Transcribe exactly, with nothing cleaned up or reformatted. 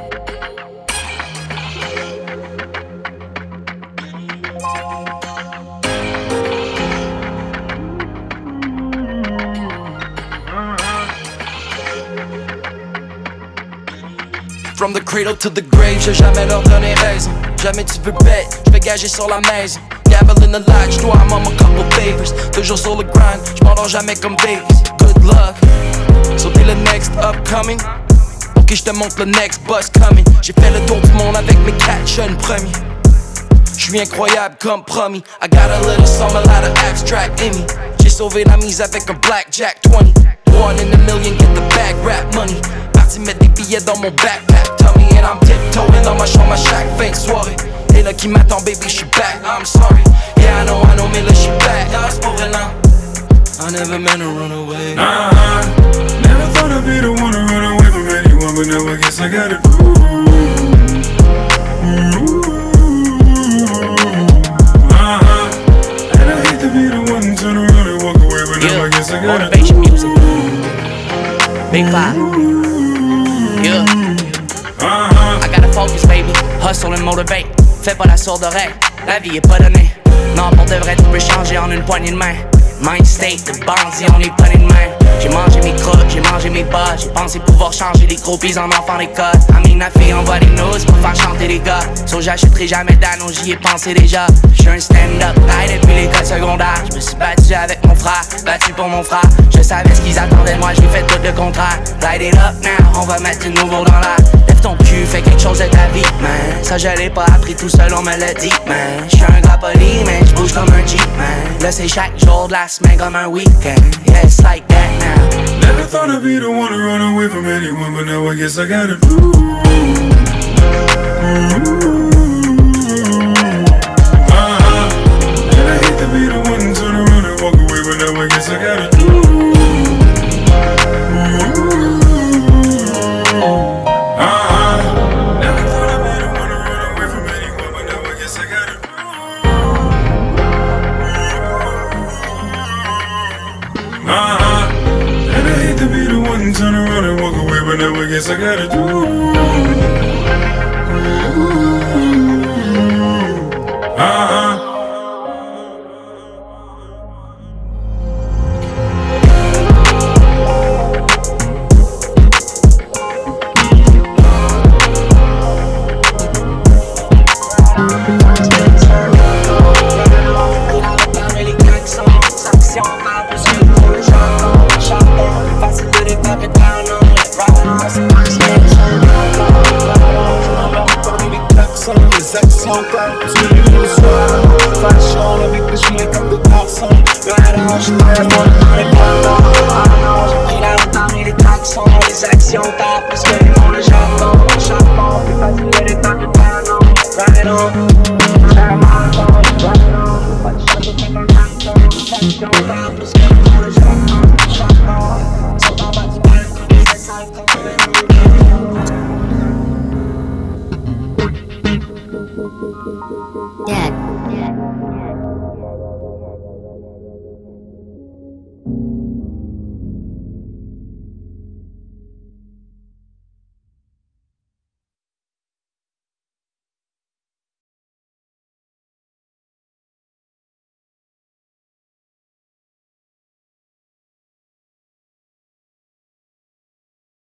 From the cradle to the grave, j'ai jamais leur donné raison. Jamais tu veux bet, j'vais gager sur la maison. Gamble in the light, j'dois à maman couple favors. Toujours sur le grind, j'm'endors jamais comme Vegas. Good luck, so t'es le next upcoming. Ok, j'te montre le next bus coming. J'ai fait le tour du monde avec mes quatre jeunes premiers. J'suis incroyable comme promis. I got a little some, a lot of abstract in me. J'ai sauvé la mise avec un blackjack twenty. One in a million, get the bag, rap money. Parti mettre des billets dans mon backpack tummy. And I'm tiptoeing dans ma chambre à chaque fin de soirée. Et là qui m'attend baby, j'suis back, I'm sorry. Yeah I know, I know, mais là j'suis back. Là c'est pour vrai là. I never meant to run away. Uh-huh. Never thought I'd be the one to run away from anyone, but now I guess I got it. Ooh. Uh-huh. And I hate to be the one to run and walk away, but now I guess I got it. Motivation music. Big five. Yeah. Uh-huh. I gotta focus, baby. Hustle and motivate. Fais pas la sourde oreille. La vie est pas donnée. Non, pour de vrai, tout peut changer en une poignée de main. Mind state de bandit, on est prené de main. J'ai mangé mes crottes, j'ai mangé mes bas. J'ai pensé pouvoir changer les groupies en enfant d'école. Amine la fille envoie des news pour faire chanter les gars. So j'achèterai jamais d'anneaux, j'y ai pensé déjà. J'suis un stand-up guy depuis l'école secondaire. J'me suis battu avec mon frère, battu pour mon frère. Je savais ce qu'ils attendaient de moi, j'ai fait tout le contraire. Light it up now, on va mettre du nouveau dans l'air. Lève ton cul, fais quelque chose de ta vie, man. Ça je l'ai pas appris tout seul, on me l'a dit, man. J'suis un gars poli, mais j'bouge comme un Jeep, man. Là c'est chaque jour de la semaine comme un week-end. Yeah, it's like that now. Never thought I'd be the one to run away from anyone, but now I guess I got it. Ooh. Uh-huh. And I hate to be the one to run and walk away, but now I guess I got it. Ooh. Uh-huh. Never thought I'd be the one to run away from anyone, but now I guess I got it. Uh-huh. And I hate to be the one turn around and walk away, but now I guess I gotta do. Uh-huh. Dead. Dead.